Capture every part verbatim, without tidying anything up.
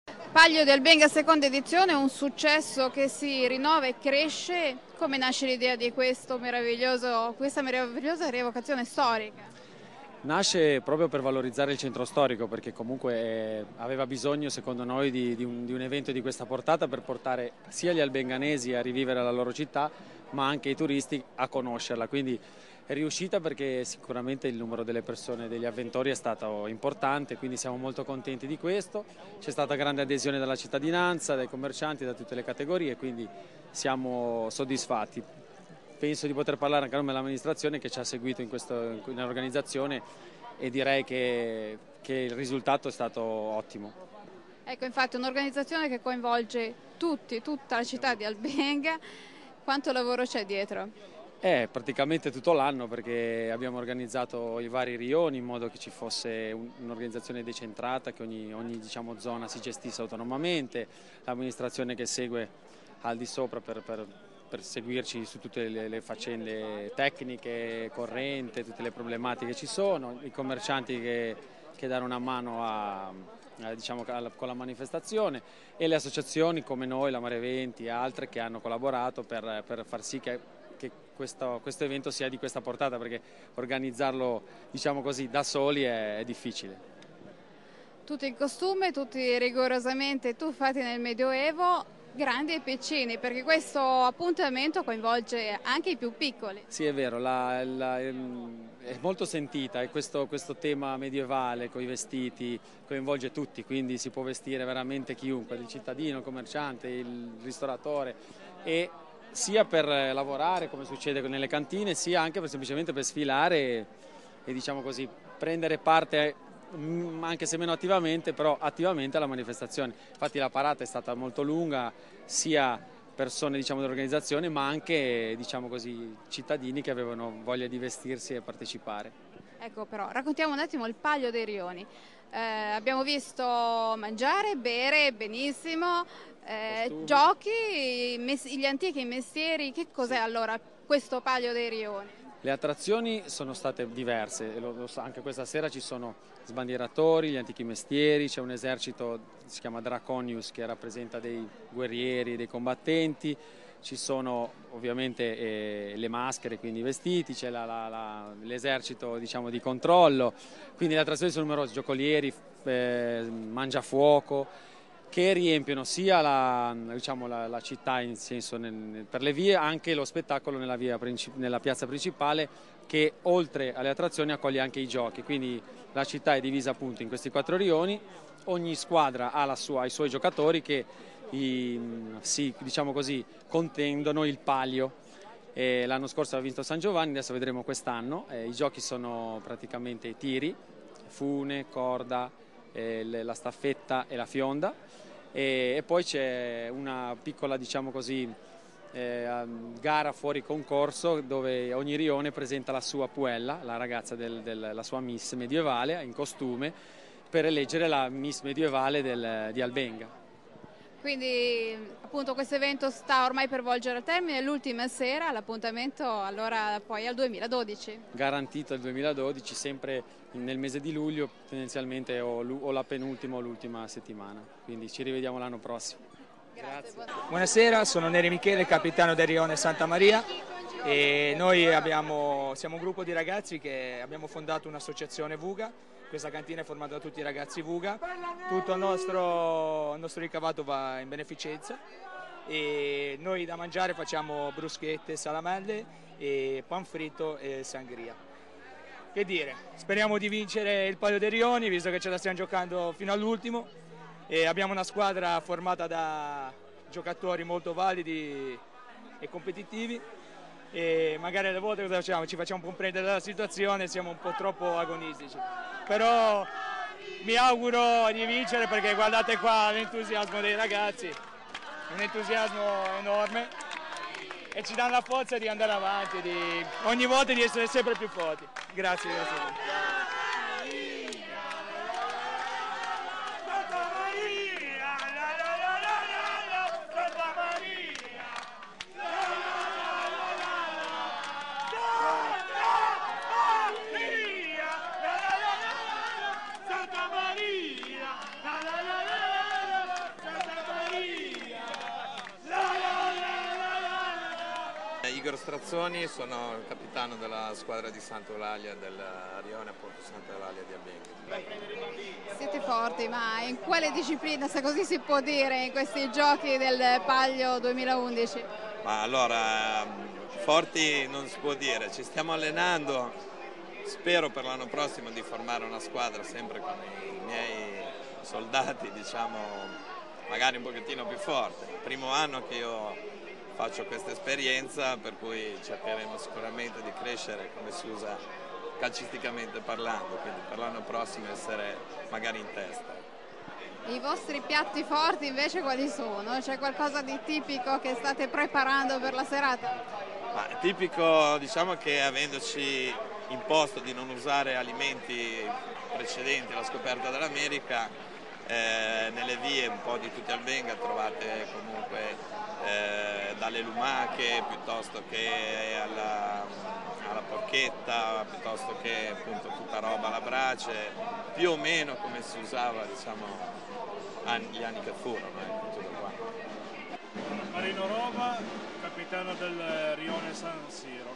Palio di Albenga seconda edizione è un successo che si rinnova e cresce. Come nasce l'idea di questo meraviglioso, questa meravigliosa rievocazione storica? Nasce proprio per valorizzare il centro storico, perché comunque eh, aveva bisogno, secondo noi, di, di, un, di un evento di questa portata per portare sia gli albenganesi a rivivere la loro città, ma anche i turisti a conoscerla. Quindi è riuscita perché sicuramente il numero delle persone, degli avventori è stato importante, quindi siamo molto contenti di questo. C'è stata grande adesione dalla cittadinanza, dai commercianti, da tutte le categorie, quindi siamo soddisfatti. Penso di poter parlare anche a nome dell'amministrazione che ci ha seguito in questa organizzazione e direi che, che il risultato è stato ottimo. Ecco, infatti un'organizzazione che coinvolge tutti, tutta la città di Albenga. Quanto lavoro c'è dietro? È praticamente tutto l'anno, perché abbiamo organizzato i vari rioni in modo che ci fosse un'organizzazione decentrata, che ogni, ogni diciamo, zona si gestisse autonomamente, l'amministrazione che segue al di sopra per, per, per seguirci su tutte le, le faccende tecniche, corrente, tutte le problematiche che ci sono, i commercianti che, che danno una mano a, a, diciamo, con la manifestazione e le associazioni come noi, la Mare Eventi e altre che hanno collaborato per, per far sì che che questo, questo evento sia di questa portata, perché organizzarlo, diciamo così, da soli è, è difficile. Tutti in costume, tutti rigorosamente tuffati nel Medioevo, grandi e piccini, perché questo appuntamento coinvolge anche i più piccoli. Sì, è vero, la, la, è molto sentita e questo, questo tema medievale con i vestiti coinvolge tutti, quindi si può vestire veramente chiunque, il cittadino, il commerciante, il ristoratore, e sia per lavorare come succede nelle cantine, sia anche per, semplicemente per sfilare e, e diciamo così, prendere parte, anche se meno attivamente, però attivamente alla manifestazione. Infatti la parata è stata molto lunga, sia persone, diciamo, dell'organizzazione, ma anche, diciamo così, cittadini che avevano voglia di vestirsi e partecipare. Ecco, però raccontiamo un attimo il Palio dei Rioni. Eh, abbiamo visto mangiare, bere benissimo, eh, giochi, gli antichi mestieri. Che cos'è, sì, allora questo Palio dei Rioni? Le attrazioni sono state diverse, anche questa sera ci sono sbandieratori, gli antichi mestieri, c'è un esercito, si chiama Draconius, che rappresenta dei guerrieri, dei combattenti, ci sono ovviamente eh, le maschere, quindi i vestiti, c'è l'esercito, diciamo, di controllo, quindi le attrazioni sono numerose, giocolieri, eh, mangiafuoco, che riempiono sia la, diciamo, la, la città in senso nel, per le vie, anche lo spettacolo nella, via, nella piazza principale, che oltre alle attrazioni accoglie anche i giochi, quindi la città è divisa appunto in questi quattro rioni, ogni squadra ha la sua, i suoi giocatori che i, si, diciamo così, contendono il palio. L'anno scorso aveva vinto San Giovanni, adesso vedremo quest'anno. Eh, i giochi sono praticamente tiri, fune, corda, eh, la staffetta e la fionda, e, e poi c'è una piccola, diciamo così, eh, gara fuori concorso dove ogni rione presenta la sua puella, la ragazza del, del, la sua miss medievale in costume, per eleggere la miss medievale del, di Albenga. Quindi appunto questo evento sta ormai per volgere a termine, l'ultima sera, l'appuntamento allora poi al duemiladodici. Garantito il duemiladodici, sempre nel mese di luglio, tendenzialmente o, o la penultima o l'ultima settimana, quindi ci rivediamo l'anno prossimo. Grazie. Grazie. Buonasera, sono Neri Michele, capitano del Rione Santa Maria, e noi abbiamo, siamo un gruppo di ragazzi che abbiamo fondato un'associazione VUGA. Questa cantina è formata da tutti i ragazzi VUGA, tutto il nostro, il nostro ricavato va in beneficenza e noi da mangiare facciamo bruschette, salamelle e pan fritto e sangria. Che dire, speriamo di vincere il Palio dei Rioni, visto che ce la stiamo giocando fino all'ultimo, e abbiamo una squadra formata da giocatori molto validi e competitivi, e magari alle volte cosa facciamo? Ci facciamo comprendere dalla situazione, siamo un po' troppo agonistici, però mi auguro di vincere, perché guardate qua l'entusiasmo dei ragazzi, un entusiasmo enorme, e ci danno la forza di andare avanti, di ogni volta di essere sempre più forti. Grazie. Grazie. Igor Strazzoni, sono il capitano della squadra di Sant'Eulalia del Rione a Porto Sant'Eulalia di Albenga. Siete forti, ma in quale disciplina, se così si può dire, in questi giochi del Palio duemilaundici? Ma allora, forti non si può dire, ci stiamo allenando, spero per l'anno prossimo di formare una squadra sempre con i miei soldati, diciamo, magari un pochettino più forte. Primo anno che io faccio questa esperienza, per cui cercheremo sicuramente di crescere, come si usa calcisticamente parlando, quindi per l'anno prossimo essere magari in testa. I vostri piatti forti invece quali sono? C'è qualcosa di tipico che state preparando per la serata? Ma è tipico, diciamo che avendoci imposto di non usare alimenti precedenti alla scoperta dell'America, eh, nelle vie un po' di tutti Albenga trovate comunque Eh, dalle lumache piuttosto che alla, alla porchetta, piuttosto che appunto tutta roba alla brace, più o meno come si usava, diciamo, gli anni che furono, ecco, tutto qua. Marino Roma, capitano del Rione San Siro.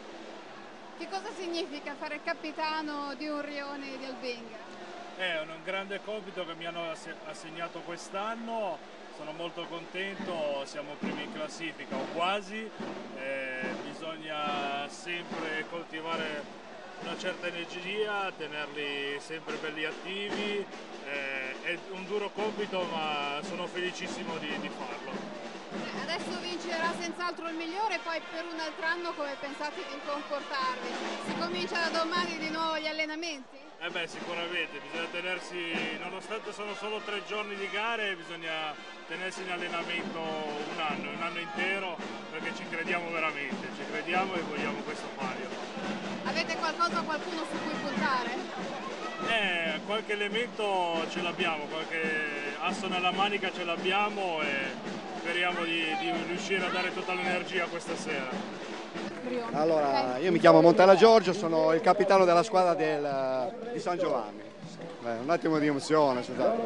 Che cosa significa fare capitano di un rione di Albenga? È un grande compito che mi hanno assegnato quest'anno. Sono molto contento, siamo primi in classifica o quasi, eh, bisogna sempre coltivare una certa energia, tenerli sempre belli attivi, eh, è un duro compito ma sono felicissimo di, di farlo. Adesso vincerà senz'altro il migliore, poi per un altro anno come pensate di comportarvi? Si comincia da domani di nuovo gli allenamenti? Eh beh, sicuramente, bisogna tenersi, nonostante sono solo tre giorni di gare, bisogna tenersi in allenamento un anno, un anno intero, perché ci crediamo veramente, ci crediamo e vogliamo questo Palio. Avete qualcosa o qualcuno su cui puntare? Eh, qualche elemento ce l'abbiamo, qualche asso nella manica ce l'abbiamo e speriamo di, di riuscire a dare tutta l'energia questa sera. Allora, io mi chiamo Montella Giorgio, sono il capitano della squadra del, di San Giovanni. Beh, un attimo di emozione, scusate.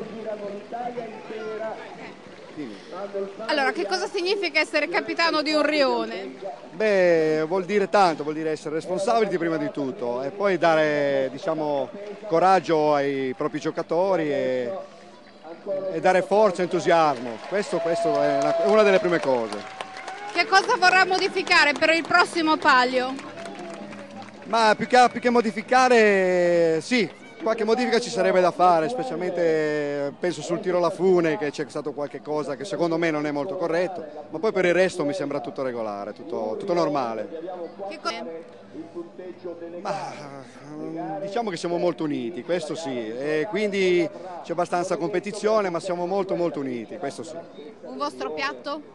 Allora, che cosa significa essere capitano di un rione? Beh, vuol dire tanto, vuol dire essere responsabili prima di tutto e poi dare, diciamo, coraggio ai propri giocatori e, e dare forza e entusiasmo. Questo, questo è, una, è una delle prime cose. Che cosa vorrà modificare per il prossimo Palio? Ma più che, più che modificare, sì, qualche modifica ci sarebbe da fare, specialmente penso sul tiro alla fune, che c'è stato qualche cosa che secondo me non è molto corretto, ma poi per il resto mi sembra tutto regolare, tutto, tutto normale. Che cosa? Ma, diciamo che siamo molto uniti, questo sì, e quindi c'è abbastanza competizione, ma siamo molto molto uniti, questo sì. Un vostro piatto?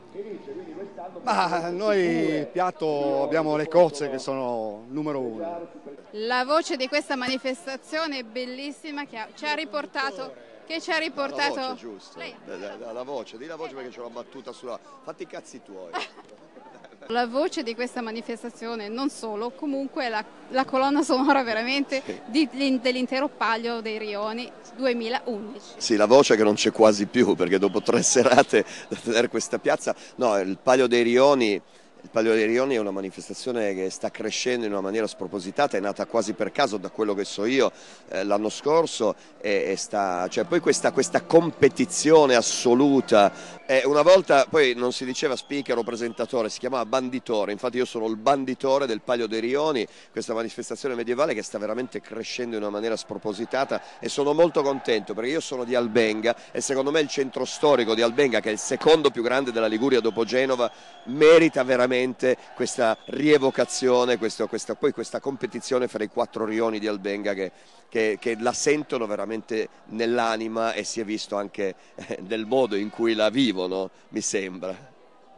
Ma noi piatto abbiamo le cozze che sono numero uno. La voce di questa manifestazione è bellissima che ci ha riportato, che ci ha riportato... La voce, giusto, Lei... la, la, la voce, di la voce perché c'è una battuta sulla... Fatti i cazzi tuoi. La voce di questa manifestazione, non solo, comunque la, la colonna sonora veramente sì. di, dell'intero Palio dei Rioni duemilaundici. Sì, la voce che non c'è quasi più perché dopo tre serate da tenere questa piazza, no, il Palio dei Rioni... Il Palio dei Rioni è una manifestazione che sta crescendo in una maniera spropositata, è nata quasi per caso da quello che so io eh, l'anno scorso e, e sta, cioè poi questa, questa competizione assoluta, eh, una volta poi non si diceva speaker o presentatore, si chiamava banditore, infatti io sono il banditore del Palio dei Rioni, questa manifestazione medievale che sta veramente crescendo in una maniera spropositata e sono molto contento perché io sono di Albenga e secondo me il centro storico di Albenga, che è il secondo più grande della Liguria dopo Genova, merita veramente questa rievocazione, questo, questa, poi questa competizione fra i quattro rioni di Albenga che, che, che la sentono veramente nell'anima e si è visto anche eh, nel modo in cui la vivono, mi sembra.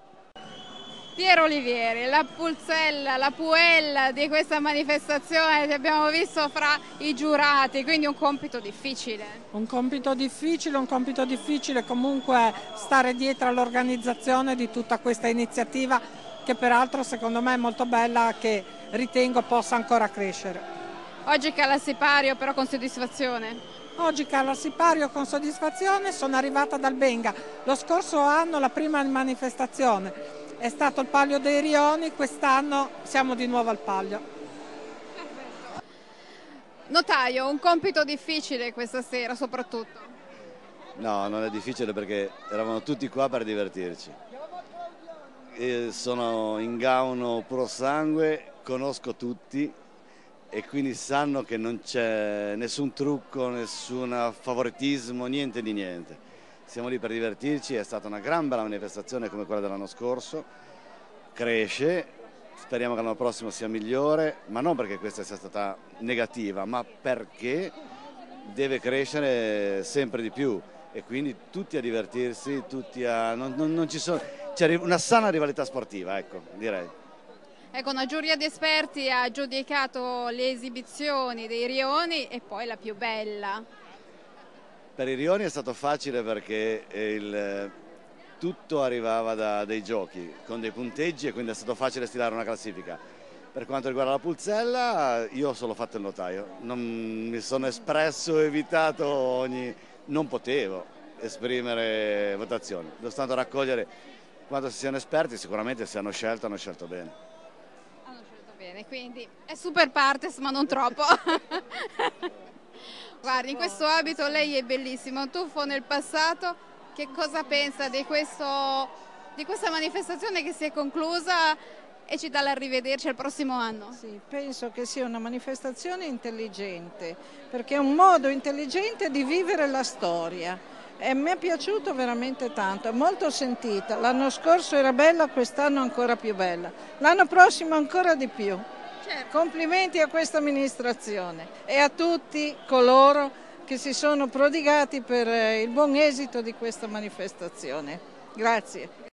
Piero Olivieri, la pulzella, la puella di questa manifestazione che abbiamo visto fra i giurati, quindi un compito difficile. Un compito difficile, un compito difficile comunque stare dietro all'organizzazione di tutta questa iniziativa che peraltro secondo me è molto bella, che ritengo possa ancora crescere. Oggi cala sipario però con soddisfazione? Oggi cala sipario con soddisfazione, sono arrivata ad Albenga lo scorso anno, la prima manifestazione. è stato il Palio dei Rioni, quest'anno siamo di nuovo al Palio. Notaio, un compito difficile questa sera soprattutto. No, non è difficile perché eravamo tutti qua per divertirci. E sono in gauno puro sangue, conosco tutti e quindi sanno che non c'è nessun trucco, nessun favoritismo, niente di niente. Siamo lì per divertirci, è stata una gran bella manifestazione come quella dell'anno scorso, cresce, speriamo che l'anno prossimo sia migliore, ma non perché questa sia stata negativa, ma perché deve crescere sempre di più e quindi tutti a divertirsi, tutti a... non, non, non ci sono... c'è una sana rivalità sportiva, ecco, direi. Ecco, una giuria di esperti ha giudicato le esibizioni dei rioni e poi la più bella. Per i rioni è stato facile perché il, tutto arrivava da dei giochi con dei punteggi e quindi è stato facile stilare una classifica. Per quanto riguarda la pulzella io ho solo fatto il notaio, non mi sono espresso, evitato ogni... non potevo esprimere votazioni, devo stato raccogliere quando si siano esperti, sicuramente se hanno scelto hanno scelto bene. Hanno scelto bene, quindi è super partes ma non troppo. Guardi, in questo abito lei è bellissimo, un tuffo nel passato, che cosa pensa di, questo, di questa manifestazione che si è conclusa e ci dà l'arrivederci al prossimo anno? Sì, penso che sia una manifestazione intelligente, perché è un modo intelligente di vivere la storia e mi è piaciuto veramente tanto, è molto sentita. L'anno scorso era bella, quest'anno ancora più bella, l'anno prossimo ancora di più. Certo. Complimenti a questa amministrazione e a tutti coloro che si sono prodigati per il buon esito di questa manifestazione. Grazie.